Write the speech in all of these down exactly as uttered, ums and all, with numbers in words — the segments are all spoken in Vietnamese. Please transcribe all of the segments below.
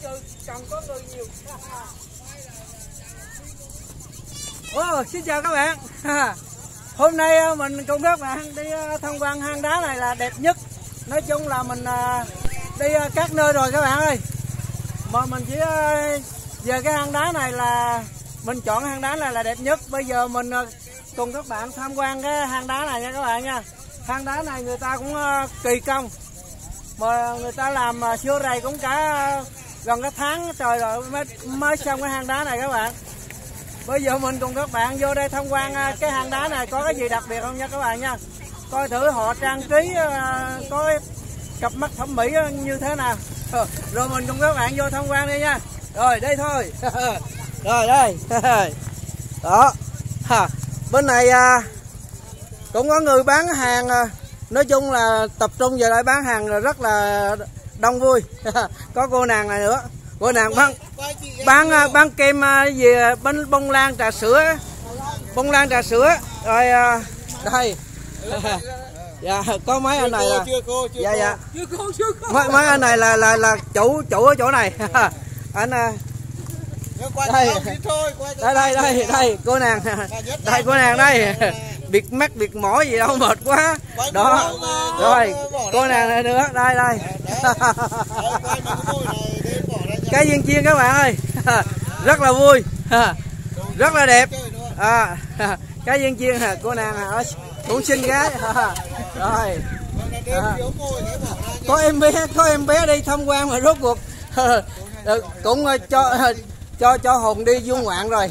Cần có người nhiều. Oh, xin chào các bạn. Hôm nay mình cùng các bạn đi tham quan hang đá này là đẹp nhất. Nói chung là mình đi các nơi rồi các bạn ơi. Mà mình chỉ về cái hang đá này là mình chọn hang đá này là đẹp nhất. Bây giờ mình cùng các bạn tham quan cái hang đá này nha các bạn nha. Hang đá này người ta cũng kỳ công. Mà người ta làm xưa rày cũng cả gần cái tháng trời rồi mới, mới xong cái hang đá này các bạn. Bây giờ mình cùng các bạn vô đây tham quan cái hang đá này có cái gì đặc biệt không nha các bạn nha. Coi thử họ trang trí có cặp mắt thẩm mỹ như thế nào. Rồi mình cùng các bạn vô tham quan đi nha. Rồi đây thôi. Rồi đây. Đó. Bên này cũng có người bán hàng. Nói chung là tập trung về đây bán hàng rất là đông vui. Có cô nàng này nữa. Cô nàng bán bán bán kem gì bánh bông lan trà sữa. Bông lan trà sữa. Rồi đây. Dạ có mấy anh này là dạ dạ. Mấy mấy anh này là là là chủ chủ ở chỗ này. Anh đây đây đây đây đây cô nàng đây cô nàng đây bịt mắt bịt mỏ gì đâu mệt quá đó. Rồi cô nàng này nữa đây đây cái viên chiên các bạn ơi. Rất là vui rất là đẹp à, cái viên chiên cô nàng cũng xinh gái. Rồi à, có em bé có em bé đi tham quan mà rốt cuộc cũng cho cho cho Hùng đi du ngoạn rồi.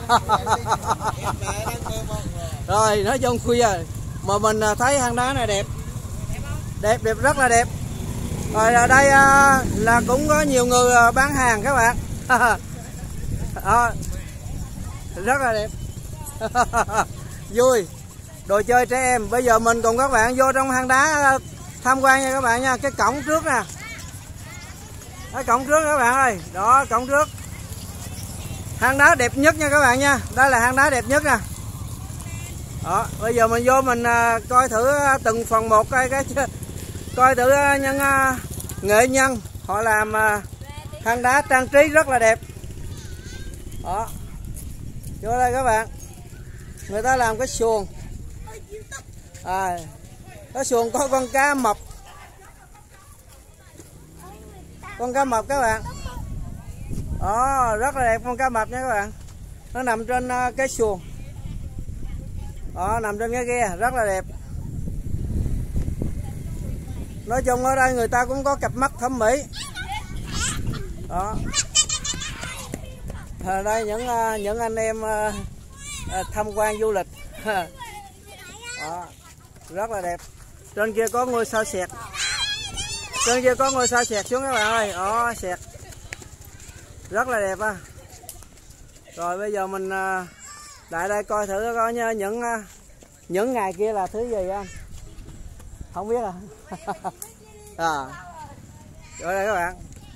Rồi nói chung khuya mà mình thấy hang đá này đẹp đẹp đẹp rất là đẹp. Rồi ở đây là cũng có nhiều người bán hàng các bạn. À, rất là đẹp. Vui đồ chơi trẻ em. Bây giờ mình cùng các bạn vô trong hang đá tham quan nha các bạn nha. Cái cổng trước nè, cái cổng trước các bạn ơi, đó cổng trước hang đá đẹp nhất nha các bạn nha. Đây là hang đá đẹp nhất nè. Đó, bây giờ mình vô mình coi thử từng phần một coi cái coi thử nhân nghệ nhân họ làm hang đá trang trí rất là đẹp. Đó, vô đây các bạn, người ta làm cái xuồng à, cái xuồng có con cá mập, con cá mập các bạn. Đó, rất là đẹp con cá mập nha các bạn. Nó nằm trên cái xuồng. Đó, nằm trên cái ghe rất là đẹp. Nói chung ở đây người ta cũng có cặp mắt thẩm mỹ. Đó. Ở đây những những anh em tham quan du lịch. Đó, rất là đẹp. Trên kia có ngôi sao sẹt. Trên kia có ngôi sao sẹt xuống các bạn ơi. Đó, sẹt. Rất là đẹp á. Rồi bây giờ mình lại đây coi thử có những những ngày kia là thứ gì anh không biết à. À rồi đây các bạn,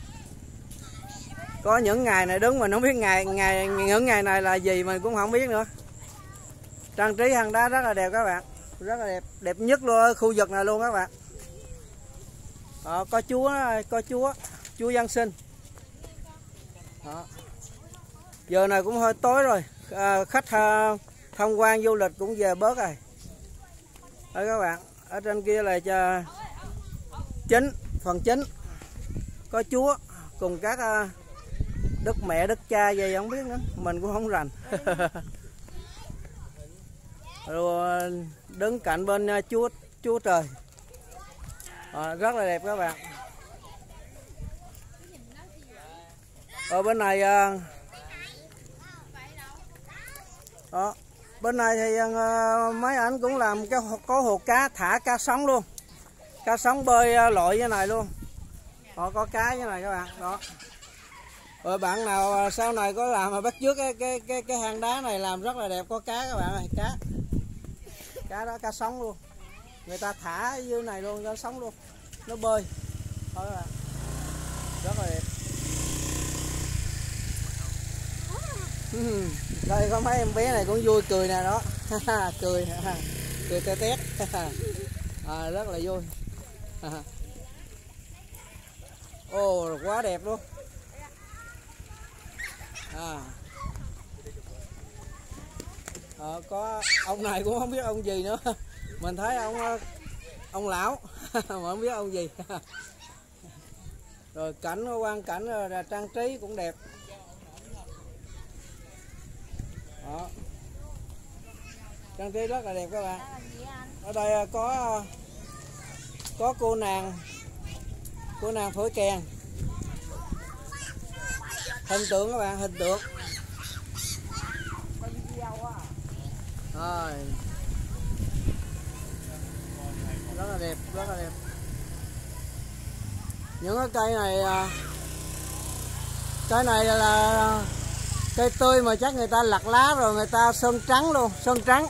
có những ngày này đứng mình không biết ngày ngày những ngày này là gì mình cũng không biết nữa. Trang trí hang đá rất là đẹp các bạn, rất là đẹp, đẹp nhất luôn ở khu vực này luôn các bạn. Đó, có chúa có chúa chúa Giáng sinh. Đó. Giờ này cũng hơi tối rồi, à, khách à, tham quan du lịch cũng về bớt rồi. Đây các bạn, ở trên kia là cho chính phần chính có chúa cùng các à, đức mẹ đức cha gì không biết nữa, mình cũng không rành. Rồi đứng cạnh bên à, chúa chúa trời. À, rất là đẹp các bạn. Ở bên này à, đó, bên này thì uh, mấy anh cũng làm cái có hồ cá, thả cá sống luôn, cá sống bơi uh, lội như này luôn. Họ có cá như này các bạn. Đó. Rồi bạn nào uh, sau này có làm mà bắt chước cái cái cái cái hang đá này làm rất là đẹp, có cá các bạn ơi, cá cá đó cá sống luôn, người ta thả dưới này luôn, cá sống luôn, nó bơi. Đó các bạn, rất là đẹp. Đây có mấy em bé này cũng vui cười nè đó. Cười cười tét tét. À, rất là vui. Ồ, quá đẹp luôn. À. Ờ, có ông này cũng không biết ông gì nữa, mình thấy ông ông lão mà không biết ông gì. Rồi cảnh quang cảnh rồi trang trí cũng đẹp. Đó. Trang trí rất là đẹp các bạn. Ở đây có có cô nàng cô nàng thổi kèn, hình tượng các bạn, hình tượng. Rồi. Rất là đẹp, rất là đẹp. Những cái cây này cái này là cây tươi mà chắc người ta lặt lá rồi người ta sơn trắng luôn, sơn trắng.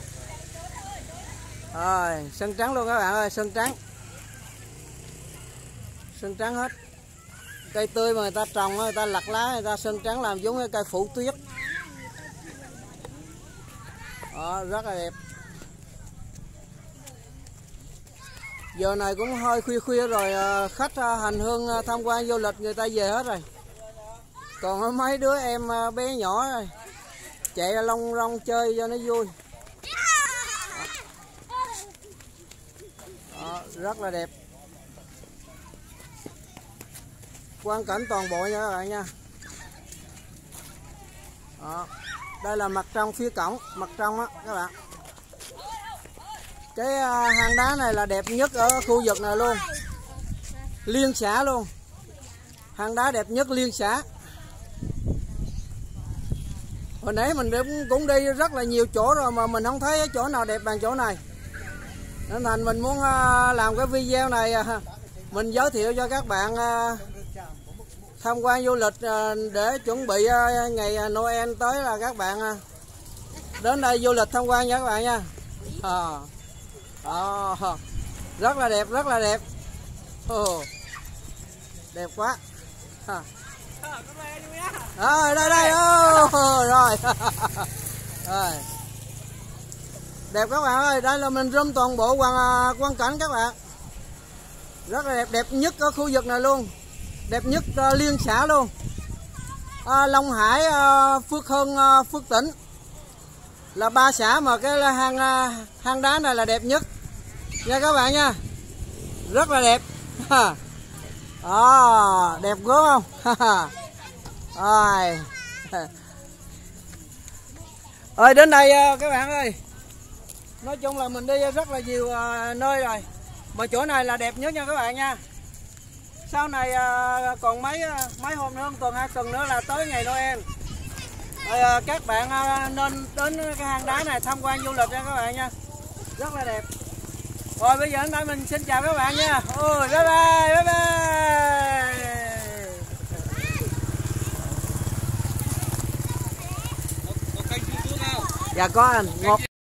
Rồi, sơn trắng luôn các bạn ơi, sơn trắng. Sơn trắng hết. Cây tươi mà người ta trồng người ta lặt lá người ta sơn trắng làm giống cái cây phủ tuyết. Đó, rất là đẹp. Giờ này cũng hơi khuya khuya rồi, khách hành hương tham quan du lịch người ta về hết rồi. Còn mấy đứa em bé nhỏ rồi chạy lông rong chơi cho nó vui. Đó, rất là đẹp. Quang cảnh toàn bộ nha các bạn nha. Đó. Đây là mặt trong phía cổng, mặt trong á các bạn. Cái hang đá này là đẹp nhất ở khu vực này luôn, liên xã luôn. Hang đá đẹp nhất liên xã. Hồi nãy mình cũng đi rất là nhiều chỗ rồi mà mình không thấy chỗ nào đẹp bằng chỗ này, nên thành mình muốn làm cái video này mình giới thiệu cho các bạn tham quan du lịch để chuẩn bị ngày Noel tới là các bạn đến đây du lịch tham quan nha các bạn nha. À. À, rất là đẹp, rất là đẹp. Oh, đẹp quá. À. Rồi đây đây oh, rồi. Rồi đẹp các bạn ơi, đây là mình zoom toàn bộ quang quang cảnh các bạn, rất là đẹp, đẹp nhất ở khu vực này luôn, đẹp nhất uh, liên xã luôn. uh, Long Hải, uh, Phước Hưng, uh, Phước Tỉnh là ba xã mà cái hang uh, hang đá này là đẹp nhất nha các bạn nha, rất là đẹp. À, đẹp gớm không? Rồi. Ơi đến đây các bạn ơi, nói chung là mình đi rất là nhiều nơi rồi mà chỗ này là đẹp nhất nha các bạn nha. Sau này còn mấy mấy hôm nữa, còn hai tuần nữa là tới ngày Noel. Rồi, các bạn nên đến cái hang đá này tham quan du lịch nha các bạn nha, rất là đẹp. Rồi bây giờ đến đây mình xin chào các bạn nha. Ôi bye bye, bye bye. Dạ có anh. Một